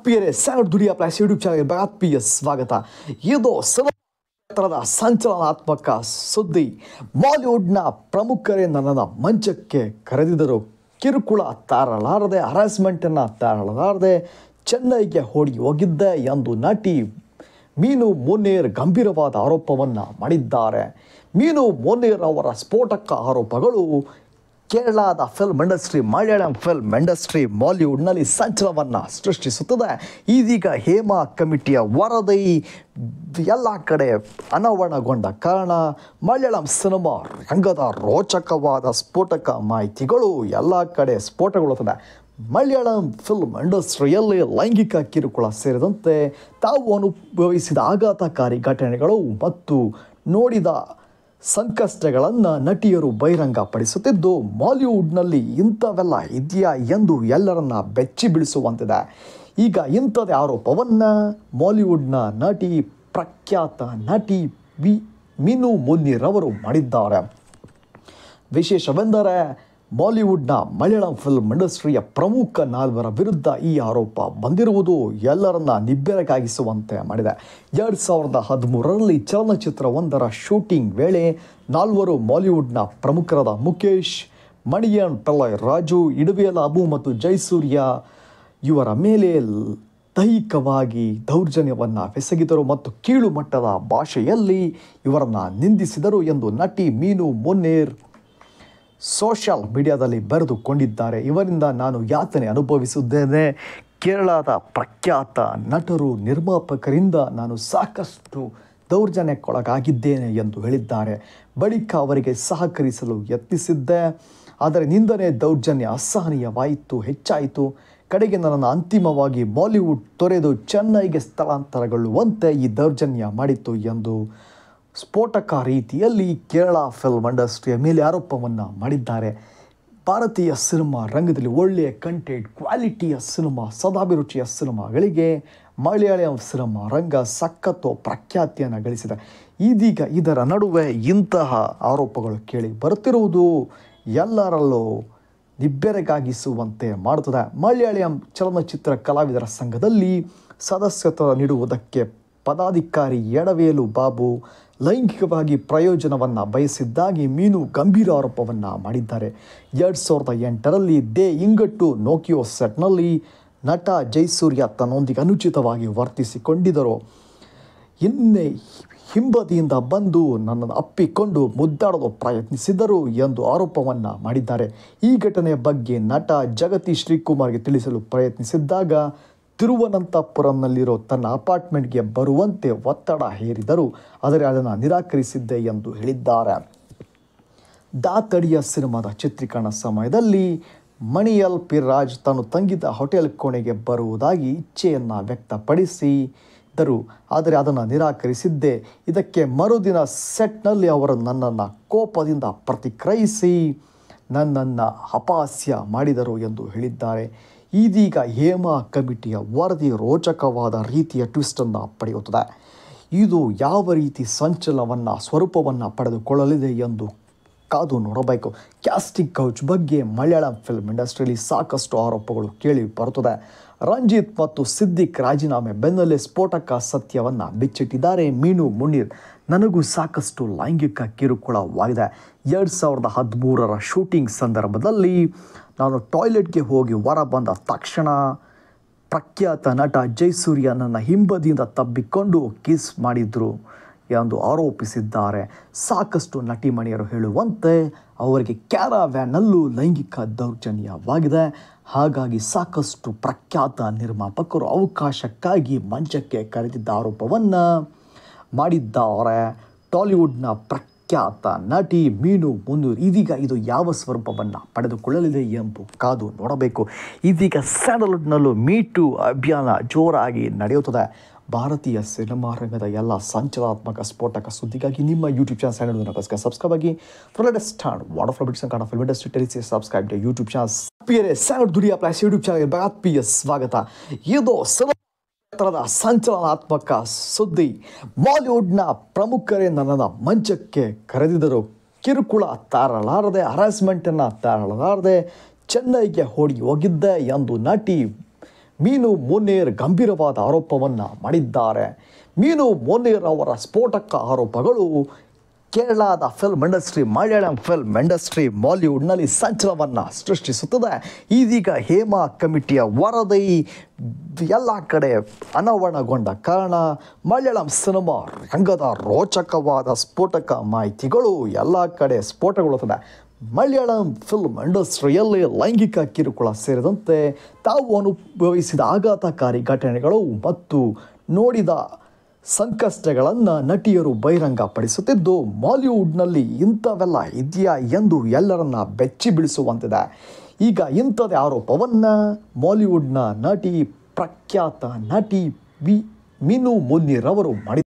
ಪ್ರಿಯರೇ, salad ದುಡಿಯಾ plus YouTube ಚಾನಲ್ಗೆ ಬಾತ್ಮೀಯ ಸ್ವಾಗತ. ಇದು ಕ್ಷೇತ್ರದ ಸಂಚಲನಾತ್ಮಕ ಸುದ್ದಿ. ಬಾಲಿವುಡ್ನ ಪ್ರಮುಖರೇ ನನ್ನನ್ನು ಮಂಚಕ್ಕೆ ಕರೆದಿದ್ದರು. ಕಿರುಕುಳ ತಾರಲಾರದೆ, ಹರಾಸ್ಮೆಂಟನ್ನು ತಾರಲಾರದೆ ಚೆನ್ನೈಗೆ ಓಡಿ ಹೋಗಿದ್ದೆ ಎಂದು ನಟಿ ಮೀನು ಮೊನ್ನೇರ್ ಗಂಭೀರವಾದ ಆರೋಪವನ್ನು ಮಾಡಿದ್ದಾರೆ. ಮೀನು ಮೊನ್ನೇರ್ ಅವರ ಸ್ಫೋಟಕ ಆರೋಪಗಳು ಕೇರಳದ film industry, Malayalam film industry, ಬಾಲಿವುಡ್ನಲ್ಲಿ ಸಂಚಲನವನ್ನು ಸೃಷ್ಟಿಸುತ್ತದೆ. ಇದೀಗ ಹೇಮಾ ಕಮಿಟಿಯ ವರದಿ ಎಲ್ಲ ಕಡೆ ಅನಾವರಣಗೊಂಡ ಕಾರಣ ಮಲಯಾಳಂ ಸಿನಿಮಾ ರಂಗದ ರೋಚಕವಾದ ಸ್ಫೋಟಕ ಮಾಹಿತಿಗಳು ಎಲ್ಲ ಕಡೆ ಸ್ಫೋಟಗೊಳ್ಳುತ್ತದೆ. ಮಲಯಾಳಂ ಫಿಲ್ಮ್ ಇಂಡಸ್ಟ್ರಿಯಲ್ಲಿ ಲೈಂಗಿಕ ಕಿರುಕುಳ ಸೇರಿದಂತೆ ತಾವು ಅನುಭವಿಸಿದ ಆಘಾತಕಾರಿ ಘಟನೆಗಳು ಮತ್ತು ನೋಡಿದ ಸಂಕಷ್ಟಗಳನ್ನು ನಟಿಯರು ಬಹಿರಂಗಪಡಿಸುತ್ತಿದ್ದು, ಬಾಲಿವುಡ್ನಲ್ಲಿ ಇಂಥವೆಲ್ಲ ಇದೆಯಾ ಎಂದು ಎಲ್ಲರನ್ನ ಬೆಚ್ಚಿ ಬೀಳಿಸುವಂತಿದೆ. ಈಗ ಇಂಥದೇ ಆರೋಪವನ್ನು ಬಾಲಿವುಡ್ನ ಪ್ರಖ್ಯಾತ ನಟಿ ಮೀನು ಮೊನ್ನೇರ್ ಅವರು ಮಾಡಿದ್ದಾರೆ. ವಿಶೇಷವೆಂದರೆ ಬಾಲಿವುಡ್ನ ಮಲಯಾಳಂ ಫಿಲ್ಮ್ ಇಂಡಸ್ಟ್ರಿಯ ಪ್ರಮುಖ ನಾಲ್ವರ ವಿರುದ್ಧ ಈ ಆರೋಪ ಬಂದಿರುವುದು ಎಲ್ಲರನ್ನ ನಿಬ್ಬೆರಗಾಗಿಸುವಂತೆ ಮಾಡಿದೆ. 2013ರಲ್ಲಿ ಚಲನಚಿತ್ರವೊಂದರ ಶೂಟಿಂಗ್ ವೇಳೆ ನಾಲ್ವರು ಬಾಲಿವುಡ್ನ ಪ್ರಮುಖರಾದ ಮುಖೇಶ್, ಮಣಿಯನ್ ಪಿಳ್ಳೈ ರಾಜು, ಇಡವೇಲ ಅಬು ಮತ್ತು ಜಯಸೂರ್ಯ ಇವರ ಮೇಲೆ ದೈಹಿಕವಾಗಿ ದೌರ್ಜನ್ಯವನ್ನು ಎಸಗಿದರು ಮತ್ತು ಕೀಳು ಮಟ್ಟದ ಭಾಷೆಯಲ್ಲಿ ಇವರನ್ನು ನಿಂದಿಸಿದರು ಎಂದು ನಟಿ ಮೀನು ಮೊನ್ನೇರ್ ಸೋಷಿಯಲ್ ಮೀಡಿಯಾದಲ್ಲಿ ಬರೆದುಕೊಂಡಿದ್ದಾರೆ. ಇವರಿಂದ ನಾನು ಯಾತನೆ ಅನುಭವಿಸಿದ್ದೇನೆ. ಕೇರಳದ ಪ್ರಖ್ಯಾತ ನಟರು, ನಿರ್ಮಾಪಕರಿಂದ ನಾನು ಸಾಕಷ್ಟು ದೌರ್ಜನ್ಯಕ್ಕೊಳಗಾಗಿದ್ದೇನೆ ಎಂದು ಹೇಳಿದ್ದಾರೆ. ಬಳಿಕ ಅವರಿಗೆ ಸಹಕರಿಸಲು ಯತ್ನಿಸಿದ್ದೆ, ಆದರೆ ನಿಂದನೆ, ದೌರ್ಜನ್ಯ ಅಸಹನೀಯವಾಯಿತು, ಹೆಚ್ಚಾಯಿತು. ಕಡೆಗೆ ನನ್ನನ್ನು ಅಂತಿಮವಾಗಿ ಬಾಲಿವುಡ್ ತೊರೆದು ಚೆನ್ನೈಗೆ ಸ್ಥಳಾಂತರಗೊಳ್ಳುವಂತೆ ಈ ದೌರ್ಜನ್ಯ ಮಾಡಿತು ಎಂದು ಸ್ಫೋಟಕ ರೀತಿಯಲ್ಲಿ ಕೇರಳ ಫಿಲ್ಮ್ ಇಂಡಸ್ಟ್ರಿಯ ಮೇಲೆ ಆರೋಪವನ್ನು ಮಾಡಿದ್ದಾರೆ. ಭಾರತೀಯ ಸಿನಿಮಾ ರಂಗದಲ್ಲಿ ಒಳ್ಳೆಯ ಕಂಟೆಂಟ್, ಕ್ವಾಲಿಟಿಯ ಸಿನಿಮಾ, ಸದಾಭಿರುಚಿಯ ಸಿನಿಮಾಗಳಿಗೆ ಮಲಯಾಳಂ ಸಿನಿಮಾ ರಂಗ ಸಖತ್ತು ಪ್ರಖ್ಯಾತಿಯನ್ನು ಗಳಿಸಿದೆ. ಇದೀಗ ಇದರ ನಡುವೆ ಇಂತಹ ಆರೋಪಗಳು ಕೇಳಿ ಬರುತ್ತಿರುವುದು ಎಲ್ಲರಲ್ಲೂ ನಿಬ್ಬೆರಗಾಗಿಸುವಂತೆ ಮಾಡುತ್ತದೆ. ಮಲಯಾಳಂ ಚಲನಚಿತ್ರ ಕಲಾವಿದರ ಸಂಘದಲ್ಲಿ ಸದಸ್ಯತ್ವ ನೀಡುವುದಕ್ಕೆ ಪದಾಧಿಕಾರಿ ಎಡವೇಲು ಬಾಬು ಲೈಂಗಿಕವಾಗಿ ಪ್ರಯೋಜನವನ್ನು ಬಯಸಿದ್ದಾಗಿ ಮೀನು ಗಂಭೀರ ಆರೋಪವನ್ನು ಮಾಡಿದ್ದಾರೆ. 2008ರಲ್ಲಿ ದೇ ಇಂಗಟ್ಟು ನೋಕಿಯೋ ಸೆಟ್ನಲ್ಲಿ ನಟ ಜಯಸೂರ್ಯ ತನ್ನೊಂದಿಗೆ ಅನುಚಿತವಾಗಿ ವರ್ತಿಸಿಕೊಂಡಿದ್ದರು. ಇನ್ನೇ ಹಿಂಬದಿಯಿಂದ ಬಂದು ನನ್ನನ್ನು ಅಪ್ಪಿಕೊಂಡು ಮುದ್ದಾಡಲು ಪ್ರಯತ್ನಿಸಿದರು ಎಂದು ಆರೋಪವನ್ನು ಮಾಡಿದ್ದಾರೆ. ಈ ಘಟನೆಯ ಬಗ್ಗೆ ನಟ ಜಗತಿ ಶ್ರೀಕುಮಾರ್ಗೆ ತಿಳಿಸಲು ಪ್ರಯತ್ನಿಸಿದ್ದಾಗ ತಿರುವನಂತಪುರಂನಲ್ಲಿರೋ ತನ್ನ ಅಪಾರ್ಟ್ಮೆಂಟ್ಗೆ ಬರುವಂತೆ ಒತ್ತಡ ಹೇರಿದರು, ಆದರೆ ಅದನ್ನು ನಿರಾಕರಿಸಿದ್ದೆ ಎಂದು ಹೇಳಿದ್ದಾರೆ. ದಾತಡಿಯ ಸಿನಿಮಾದ ಚಿತ್ರೀಕರಣ ಸಮಯದಲ್ಲಿ ಮಣಿಯಲ್ ಪಿರಾಜ್ ತಾನು ತಂಗಿದ ಹೋಟೆಲ್ ಕೋಣೆಗೆ ಬರುವುದಾಗಿ ಇಚ್ಛೆಯನ್ನು ವ್ಯಕ್ತಪಡಿಸಿದರು, ಆದರೆ ಅದನ್ನು ನಿರಾಕರಿಸಿದ್ದೆ. ಇದಕ್ಕೆ ಮರುದಿನ ಸೆಟ್ನಲ್ಲಿ ಅವರು ನನ್ನನ್ನು ಕೋಪದಿಂದ ಪ್ರತಿಕ್ರಿಯಿಸಿ ನನ್ನನ್ನು ಅಪಹಾಸ್ಯ ಮಾಡಿದರು ಎಂದು ಹೇಳಿದ್ದಾರೆ. ಇದೀಗ ಹೇಮಾ ಕಮಿಟಿಯ ವರದಿ ರೋಚಕವಾದ ರೀತಿಯ ಟ್ವಿಸ್ಟನ್ನು ಪಡೆಯುತ್ತದೆ. ಇದು ಯಾವ ರೀತಿ ಸಂಚಲನವನ್ನು ಸ್ವರೂಪವನ್ನು ಪಡೆದುಕೊಳ್ಳಲಿದೆ ಎಂದು ಕಾದು ನೋಡಬೇಕು. ಕ್ಯಾಸ್ಟಿಂಗ್ ಕೌಚ್ ಬಗ್ಗೆ ಮಲಯಾಳಂ ಫಿಲ್ಮ್ ಇಂಡಸ್ಟ್ರಿಯಲ್ಲಿ ಸಾಕಷ್ಟು ಆರೋಪಗಳು ಕೇಳಿ ಬರುತ್ತದೆ. ರಂಜಿತ್ ಮತ್ತು ಸಿದ್ದಿಕ್ ರಾಜೀನಾಮೆ ಬೆನ್ನಲ್ಲೇ ಸ್ಫೋಟಕ ಸತ್ಯವನ್ನು ಬಿಚ್ಚಿಟ್ಟಿದ್ದಾರೆ ಮೀನು ಮೊನ್ನೇರ್. ನನಗೂ ಸಾಕಷ್ಟು ಲೈಂಗಿಕ ಕಿರುಕುಳವಾಗಿದೆ. 2013ರ ಶೂಟಿಂಗ್ ಸಂದರ್ಭದಲ್ಲಿ ನಾನು ಟಾಯ್ಲೆಟ್ಗೆ ಹೋಗಿ ಹೊರ ಬಂದ ತಕ್ಷಣ ಪ್ರಖ್ಯಾತ ನಟ ಜಯಸೂರ್ಯ ನನ್ನ ಹಿಂಬದಿಯಿಂದ ತಬ್ಬಿಕೊಂಡು ಕಿಸ್ ಮಾಡಿದರು ಎಂದು ಆರೋಪಿಸಿದ್ದಾರೆ. ಸಾಕಷ್ಟು ನಟಿಮಣಿಯರು ಹೇಳುವಂತೆ ಅವರಿಗೆ ಕ್ಯಾರವ್ಯಾನ್ನಲ್ಲೂ ಲೈಂಗಿಕ ದೌರ್ಜನ್ಯವಾಗಿದೆ. ಹಾಗಾಗಿ ಸಾಕಷ್ಟು ಪ್ರಖ್ಯಾತ ನಿರ್ಮಾಪಕರು ಅವಕಾಶಕ್ಕಾಗಿ ಮಂಚಕ್ಕೆ ಕರೆದಿದ್ದ ಆರೋಪವನ್ನು ಮಾಡಿದ್ದಾರೆ. ಟಾಲಿವುಡ್ನ ಪ್ರಖ್ಯಾತ ನಟಿ ಮೀನು ಮೊನ್ನೇರ್ ಇದೀಗ ಇದು ಯಾವ ಸ್ವರೂಪವನ್ನು ಪಡೆದುಕೊಳ್ಳಲಿದೆ ಎಂದು ಕಾದು ನೋಡಬೇಕು. ಇದೀಗ ಸ್ಯಾಂಡಲ್ವುಡ್ನಲ್ಲೂ ಮೀಟು ಅಭಿಯಾನ ಜೋರಾಗಿ ನಡೆಯುತ್ತದೆ. ಭಾರತೀಯ ಸಿನಿಮಾ ರಂಗದ ಎಲ್ಲ ಸಂಚಲನಾತ್ಮಕ ಸ್ಫೋಟಕ ಸುದ್ದಿಗಾಗಿ ನಿಮ್ಮ ಯೂಟ್ಯೂಬ್ ಚಾನಲ್ ಸ್ಯಾಂಡಲ್ವುಡ್ನ ಸಬ್ಸ್ಕ್ರೈಬ್ ಆಗಿ. For latest and wonderful updates Kannada film industry ಟೆಲಿಸಿ ಸಬ್ಸ್ಕ್ರೈಬ್ ಟು ಯೂಟ್ಯೂಬ್ ಚಾನಲ್. ಪ್ರಿಯರೇ, ಸ್ಯಾಂಡಲ್ವುಡ್ ದುಡಿಯಾ ಪ್ಲಸ್ ಯೂಟ್ಯೂಬ್ ಚಾನಲ್ಗೆ ಬಾತ್ಮೀಯ ಸ್ವಾಗತ. ಇದು ಕ್ಷೇತ್ರದ ಸಂಚಲನಾತ್ಮಕ ಸುದ್ದಿ. ಬಾಲಿವುಡ್ನ ಪ್ರಮುಖರೇ ನನ್ನನ್ನು ಮಂಚಕ್ಕೆ ಕರೆದಿದ್ದರು. ಕಿರುಕುಳ ತಾರಲಾರದೆ, ಹರಾಸ್ಮೆಂಟನ್ನು ತಾರಲಾರದೆ ಚೆನ್ನೈಗೆ ಓಡಿ ಹೋಗಿದ್ದೆ ಎಂದು ನಟಿ ಮೀನು ಮೊನ್ನೇರ್ ಗಂಭೀರವಾದ ಆರೋಪವನ್ನು ಮಾಡಿದ್ದಾರೆ. ಮೀನು ಮೊನ್ನೇರ್ ಅವರ ಸ್ಫೋಟಕ ಆರೋಪಗಳು ಕೇರಳದ film industry, Malayalam film industry, ಬಾಲಿವುಡ್ನಲ್ಲಿ ಸಂಚಲನವನ್ನು ಸೃಷ್ಟಿಸುತ್ತದೆ. ಇದೀಗ ಹೇಮಾ ಕಮಿಟಿಯ ವರದಿ ಎಲ್ಲ ಕಡೆ ಅನಾವರಣಗೊಂಡ ಕಾರಣ ಮಲಯಾಳಂ ಸಿನಿಮಾ ರಂಗದ ರೋಚಕವಾದ ಸ್ಫೋಟಕ ಮಾಹಿತಿಗಳು ಎಲ್ಲ ಕಡೆ ಸ್ಫೋಟಗೊಳ್ಳುತ್ತದೆ. ಮಲಯಾಳಂ ಫಿಲ್ಮ್ ಇಂಡಸ್ಟ್ರಿಯಲ್ಲಿ ಲೈಂಗಿಕ ಕಿರುಕುಳ ಸೇರಿದಂತೆ ತಾವು ಅನುಭವಿಸಿದ ಆಘಾತಕಾರಿ ಘಟನೆಗಳು ಮತ್ತು ನೋಡಿದ ಸಂಕಷ್ಟಗಳನ್ನು ನಟಿಯರು ಬಹಿರಂಗಪಡಿಸುತ್ತಿದ್ದು, ಬಾಲಿವುಡ್ನಲ್ಲಿ ಇಂಥವೆಲ್ಲ ಇದೆಯಾ ಎಂದು ಎಲ್ಲರನ್ನ ಬೆಚ್ಚಿ ಬೀಳಿಸುವಂತಿದೆ. ಈಗ ಇಂಥದೇ ಆರೋಪವನ್ನು ಬಾಲಿವುಡ್ನ ನಟಿ, ಪ್ರಖ್ಯಾತ ನಟಿ ಮೀನು ಮೊನ್ನೇರ್ ಅವರು ಮಾಡಿದ್ದಾರೆ.